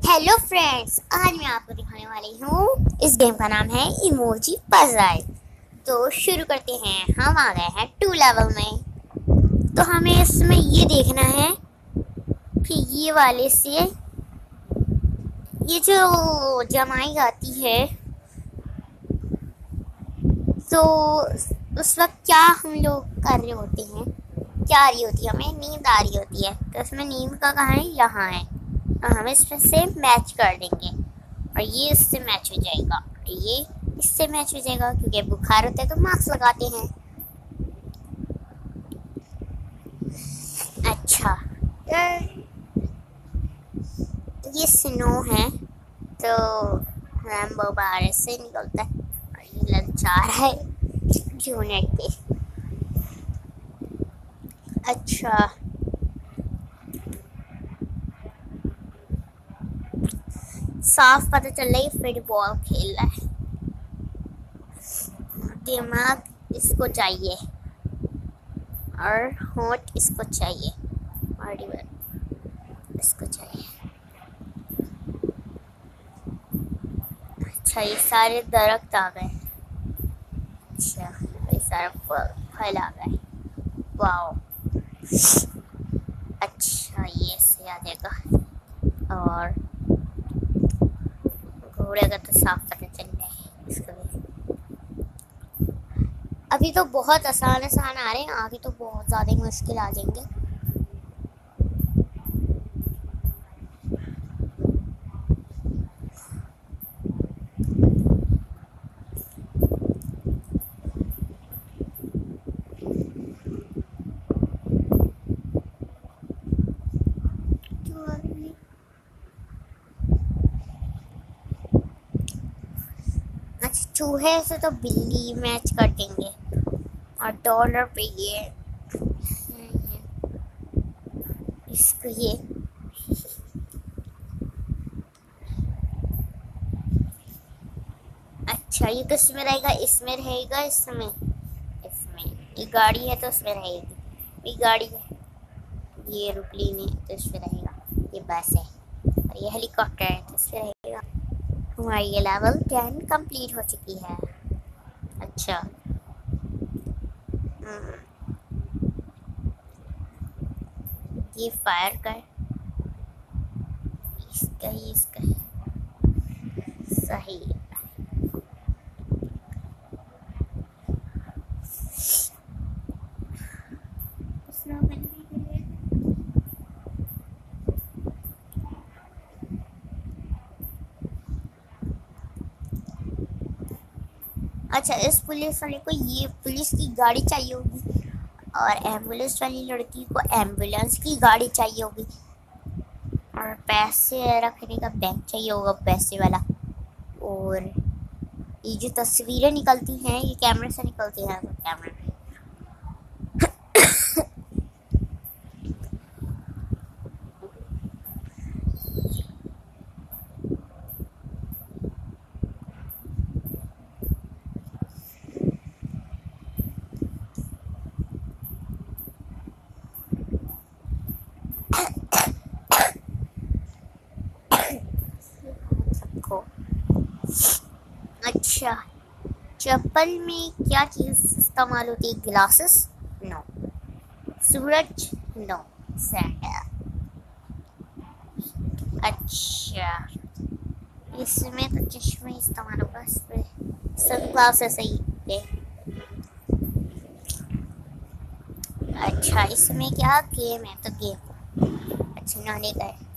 Hello friends, आज मैं आपको दिखाने वाली हूँ। इस गेम का नाम है इमोजी पजल। तो शुरू करते हैं। हम आ गए हैं 2 लेवल में। तो हमें इसमें ये देखना है कि ये वाले से ये जो जमाई आती है तो उस वक्त क्या हम लोग कर रहे होते हैं, क्या आ रही होती है, हमें नींद आ रही होती है। तो उसमें नींद का कहाँ है, यहाँ है। तो हम इसमें से मैच कर देंगे और ये इससे मैच हो जाएगा, ये इससे मैच हो जाएगा क्योंकि बुखार होता है तो मास्क लगाते हैं। अच्छा, ये स्नो है तो रैम्बो बाहर से निकलता है और ये ललचा रहा है यूनिट पे। अच्छा, साफ पता चल रहा है फुटबॉल खेल रहा है। दिमाग इसको चाहिए और होंठ इसको चाहिए और इसको चाहिए। अच्छा, ये सारे दरख्त आ गए। अच्छा, ये सारे फल आ गए। वाओ, अच्छा ये से आ जाएगा। और घोड़े का तो साफ पता चल रहा है इसका भी। अभी तो बहुत आसान आ रहे हैं, आगे तो बहुत ज़्यादा मुश्किल आ जाएंगे। अच्छा, चूहे से तो बिल्ली मैच कर देंगे और डॉलर पे ये इसको ये अच्छा, ये किसमें रहेगा, इसमें रहेगा, इसमें ये गाड़ी है तो इसमें रहेगी। ये गाड़ी है, ये एरोप्लेन है तो इसमें रहेगा। ये बस है और ये हेलीकॉप्टर है तो इसमें रहेगा। हमारी ये लेवल 10 कंप्लीट हो चुकी है। अच्छा, ये फायर कर, इसका सही। अच्छा, इस पुलिस वाले को ये पुलिस की गाड़ी चाहिए होगी और एम्बुलेंस वाली लड़की को एम्बुलेंस की गाड़ी चाहिए होगी और पैसे रखने का बैंक चाहिए होगा, पैसे वाला। और ये जो तस्वीरें निकलती हैं ये कैमरे से निकलती हैं तो कैमरे में। अच्छा, चप्पल में क्या चीज़ इस्तेमाल होती है, ग्लासेस? नो। सूरज? नो। सैंडल। अच्छा, इसमें तो चश्मे इस्तेमाल होगा, इसमें सन ग्लासेस ही है। अच्छा, इसमें क्या गेम है, तो गेम। अच्छा, नहाने का है।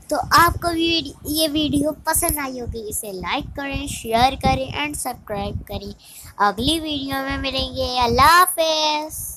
तो आपको भी ये वीडियो पसंद आई होगी, इसे लाइक करें, शेयर करें एंड सब्सक्राइब करें। अगली वीडियो में मिलेंगे। अल्लाह हाफिज़।